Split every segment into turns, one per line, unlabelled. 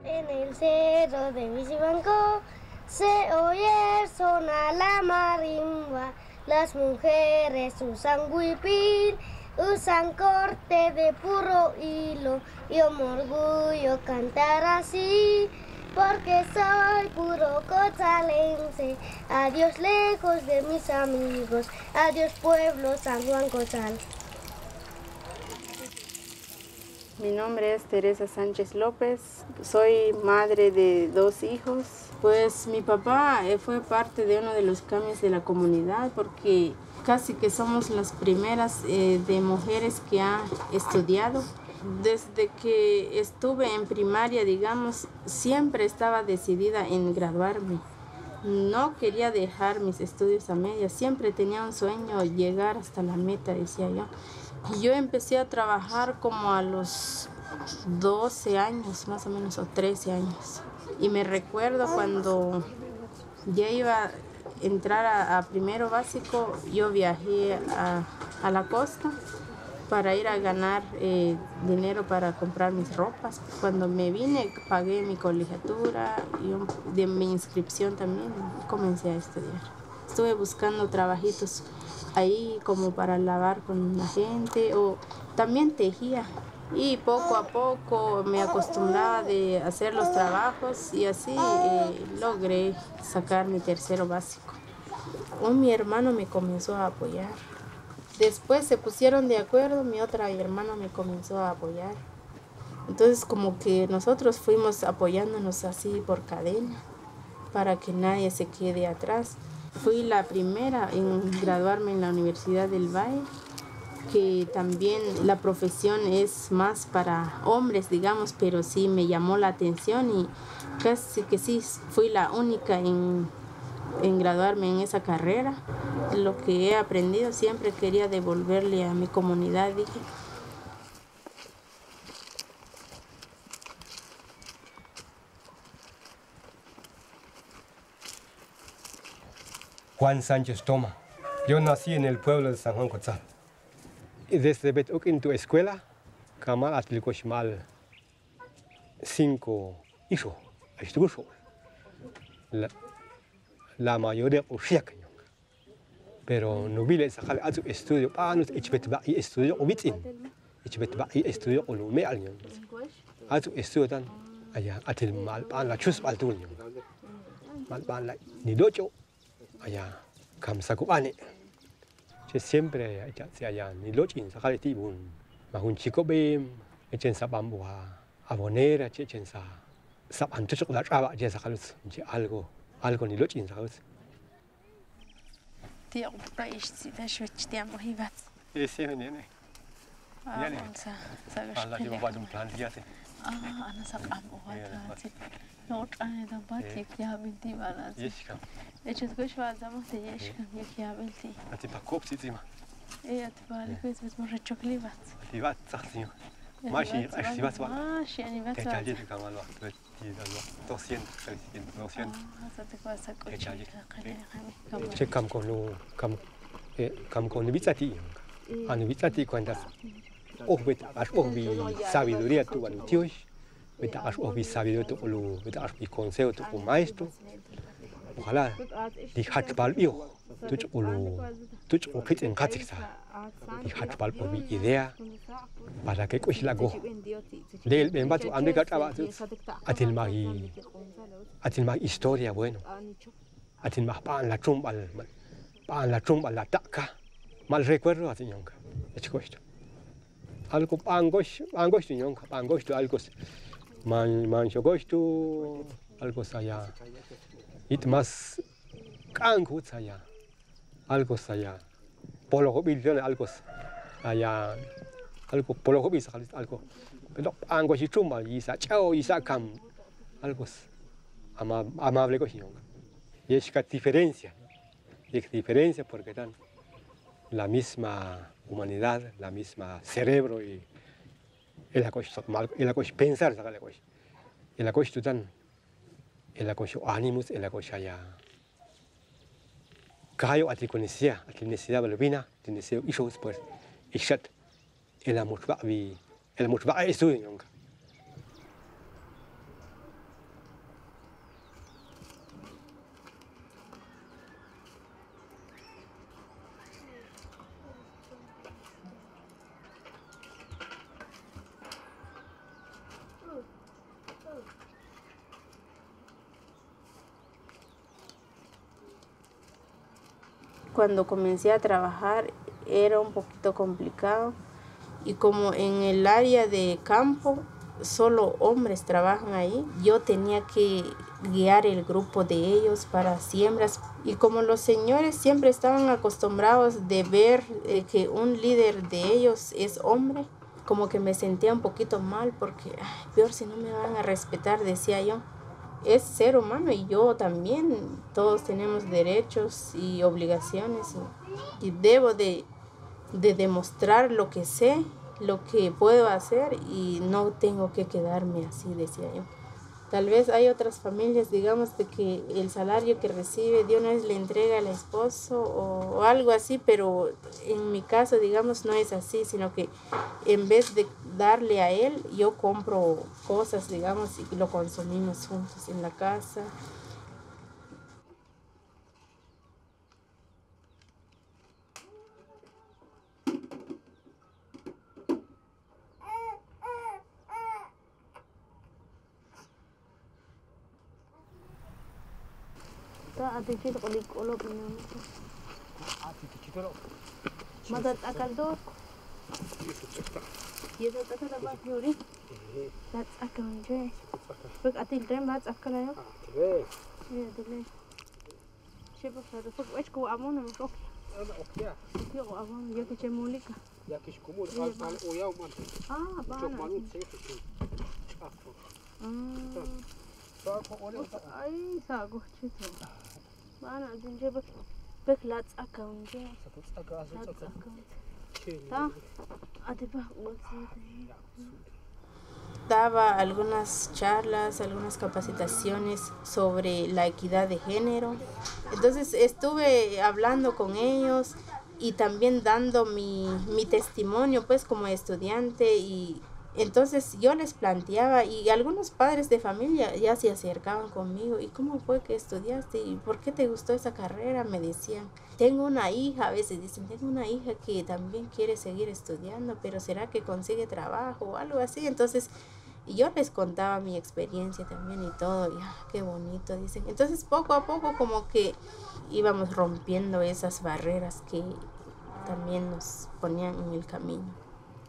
En el cerro de Visibanco se oye sonar la marimba. Las mujeres usan huipil, usan corte de puro hilo. Yo me orgullo cantar así, porque soy puro cochalense. Adiós lejos de mis amigos, adiós pueblo San Juan Cochal.
Mi nombre es Teresa Sánchez López, soy madre de 2 hijos. Pues mi papá fue parte de uno de los cambios de la comunidad porque casi que somos las primeras de mujeres que han estudiado. Desde que estuve en primaria, digamos, siempre estaba decidida en graduarme. No quería dejar mis estudios a medias, siempre tenía un sueño, llegar hasta la meta, decía yo. Yo empecé a trabajar como a los 12 años, más o menos, o 13 años. Y me recuerdo cuando ya iba a entrar a primero básico, yo viajé a la costa para ir a ganar dinero para comprar mis ropas. Cuando me vine, pagué mi colegiatura y de mi inscripción también, comencé a estudiar. Estuve buscando trabajitos ahí como para lavar con la gente o también tejía. Y poco a poco me acostumbraba de hacer los trabajos y así logré sacar mi tercero básico. Mi hermano me comenzó a apoyar. Después se pusieron de acuerdo, mi otra hermana me comenzó a apoyar. Entonces como que nosotros fuimos apoyándonos así por cadena para que nadie se quede atrás. Fui la primera en graduarme en la Universidad del Valle, que también la profesión es más para hombres, digamos, pero sí me llamó la atención y casi que sí fui la única en graduarme en esa carrera. Lo que he aprendido siempre quería devolverle a mi comunidad, dije.
Juan Sánchez Toma. Yo nací en el pueblo de San Juan Cotzal. Y desde Betuk en tu escuela, Kamal Atlicoshmal, 5 hijos, la mayoría por pero no vi sacar a su estudio, no y estudio obitin, y estudio olume al ñong. A su estudio tan allá atil mal pan la chus al tul ñong. Mal pan la ni docho allá kamsakubane. Siempre allá ni lochin sacar tibun. Mahun chico bem, echen sa bambua, abonera, echen sa ancho la traba, ya sacar algo ni lochin sacar.
Tía, ¿por qué te has tiempo hibat?
Ese nene.
Ya sabes.
Allah dia buat plan dia tu.
Anak sabam buat. Not ane dah batik ya binti mana.
Yes kam.
Echet kau shwad zaman tu yes kam ya binti.
Ati pakop sih cima.
Ati balik kau itu mau recokli bat.
Ati bat sakti. Masih bat.
Masih ani bat.
Kecil je kamal waktu di dalam 200.
Satu kuasa kau.
Cek kam kono bicati. Anu bicati kuantas. Betakas bi sabiduría tu anu tios. Betakas bi sabiduría tu ulu, betakas bi consejo tu maestro. Ojalá dihat balbio. Tuch ukit en katiksa. Dihat balbo bi idea para que kuis lago. Del ben batu Amerika traba atil magi historia bueno. Atil mah pan la trumba la taka. Mal recuerdo así ñonga. Esto. Algo pangos ñonga, pangos algo man chogosto algo saya. It más cango saya. Algo saya. Polo hobby algo saya. Algo polo hobby algo. Pero pangos y trumba isa chao isa cam. Algo amable ñonga. Y es que diferencia. Es diferencia porque dan la misma humanidad, la misma cerebro y la cosa pensar, la cosa tan, la cosa ánimos, la cosa ya. Cayo a ti necesidad balbina, necesidad hijos pues, y chat, el muchba estudio nunca.
Cuando comencé a trabajar era un poquito complicado y como en el área de campo solo hombres trabajan ahí, yo tenía que guiar el grupo de ellos para siembras y como los señores siempre estaban acostumbrados de ver que un líder de ellos es hombre, como que me sentía un poquito mal porque peor si no me van a respetar, decía yo. Es ser humano y yo también, todos tenemos derechos y obligaciones y debo de demostrar lo que sé, lo que puedo hacer y no tengo que quedarme así, decía yo. Tal vez hay otras familias, digamos, de que el salario que recibe de una vez le entrega al esposo o algo así, pero en mi caso, digamos, no es así, sino que en vez de darle a él, yo compro cosas, digamos, y lo consumimos juntos en la casa. Daba algunas charlas, algunas capacitaciones sobre la equidad de género. Entonces estuve hablando con ellos y también dando mi testimonio pues como estudiante y entonces yo les planteaba y algunos padres de familia ya se acercaban conmigo. ¿Y cómo fue que estudiaste? ¿Y por qué te gustó esa carrera? Me decían. Tengo una hija, a veces dicen, tengo una hija que también quiere seguir estudiando, pero ¿será que consigue trabajo o algo así? Entonces yo les contaba mi experiencia también y todo, y qué bonito, dicen. Entonces poco a poco como que íbamos rompiendo esas barreras que también nos ponían en el camino.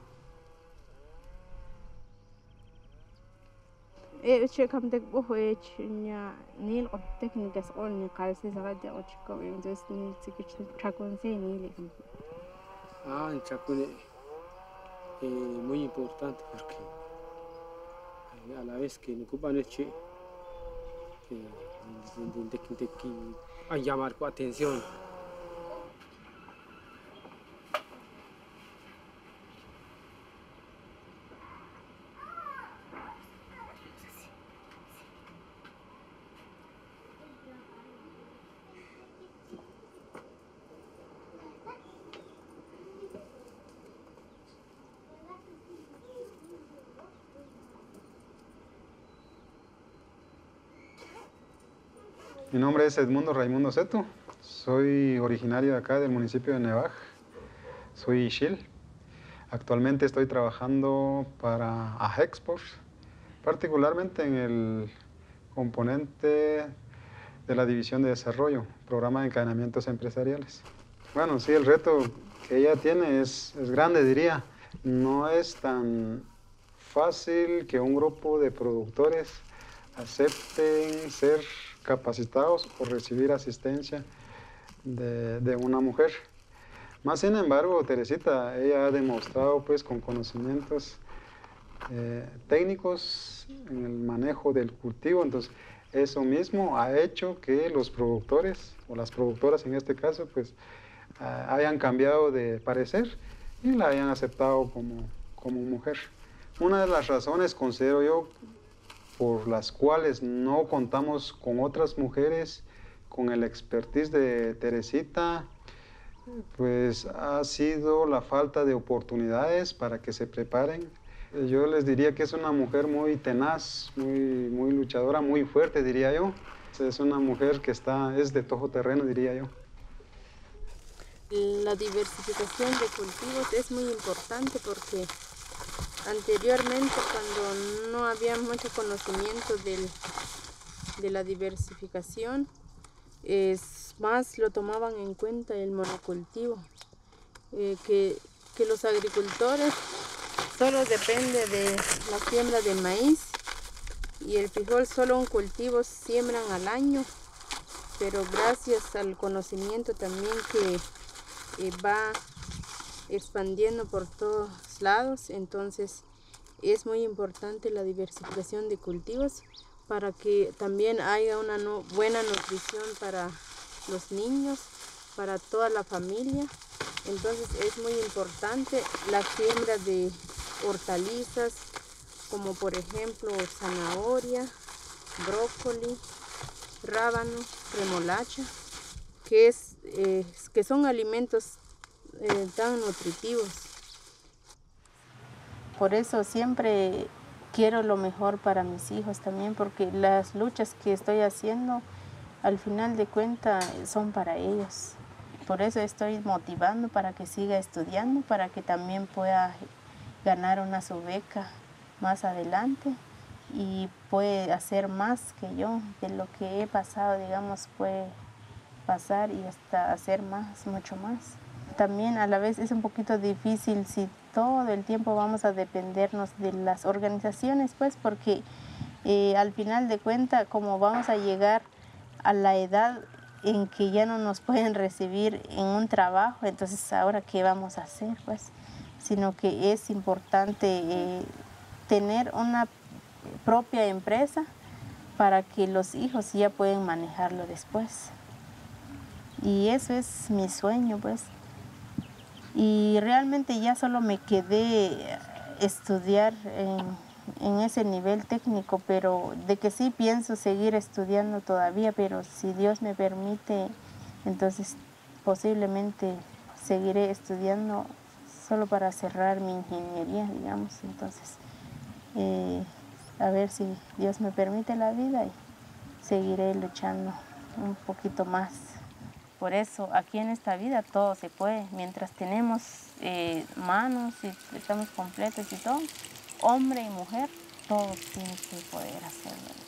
Muy importante porque a la vez que a llamar tu atención.
Mi nombre es Edmundo Raimundo Seto, soy originario de acá del municipio de Nevaj, soy Ixil. Actualmente estoy trabajando para AGEXPOR, particularmente en el componente de la División de Desarrollo, Programa de Encadenamientos Empresariales. Bueno, sí, el reto que ella tiene es grande, diría. No es tan fácil que un grupo de productores acepten ser capacitados o recibir asistencia de una mujer. Más sin embargo, Teresita, ella ha demostrado pues con conocimientos técnicos en el manejo del cultivo, entonces eso mismo ha hecho que los productores o las productoras en este caso pues hayan cambiado de parecer y la hayan aceptado como mujer. Una de las razones, considero yo, por las cuales no contamos con otras mujeres con el expertise de Teresita, pues ha sido la falta de oportunidades para que se preparen. Yo les diría que es una mujer muy tenaz, muy luchadora, muy fuerte, diría yo. Es una mujer que es de todoterreno, diría yo.
La diversificación de cultivos es muy importante porque anteriormente, cuando no había mucho conocimiento de la diversificación, más lo tomaban en cuenta el monocultivo, que los agricultores solo depende de la siembra de maíz y el frijol, solo un cultivo siembran al año, pero gracias al conocimiento también que va expandiendo por todos lados, entonces es muy importante la diversificación de cultivos para que también haya una buena nutrición para los niños, para toda la familia. Entonces es muy importante la siembra de hortalizas, como por ejemplo zanahoria, brócoli, rábano, remolacha, que son alimentos tan nutritivos. Por eso siempre quiero lo mejor para mis hijos también, porque las luchas que estoy haciendo al final de cuentas son para ellos. Por eso estoy motivando para que siga estudiando, para que también pueda ganar una su beca más adelante y puede hacer más que yo. De lo que he pasado, digamos, puede pasar y hasta hacer más, mucho más. También a la vez es un poquito difícil si todo el tiempo vamos a dependernos de las organizaciones, pues, porque al final de cuentas, como vamos a llegar a la edad en que ya no nos pueden recibir en un trabajo, entonces ahora qué vamos a hacer, pues, sino que es importante tener una propia empresa para que los hijos ya puedan manejarlo después. Y eso es mi sueño, pues. Y realmente ya solo me quedé estudiar en ese nivel técnico, pero de que sí pienso seguir estudiando todavía, pero si Dios me permite, entonces posiblemente seguiré estudiando solo para cerrar mi ingeniería, digamos. Entonces, a ver si Dios me permite la vida y seguiré luchando un poquito más. Por eso aquí en esta vida todo se puede, mientras tenemos manos y estamos completos y todo, hombre y mujer, todos tienen que poder hacerlo.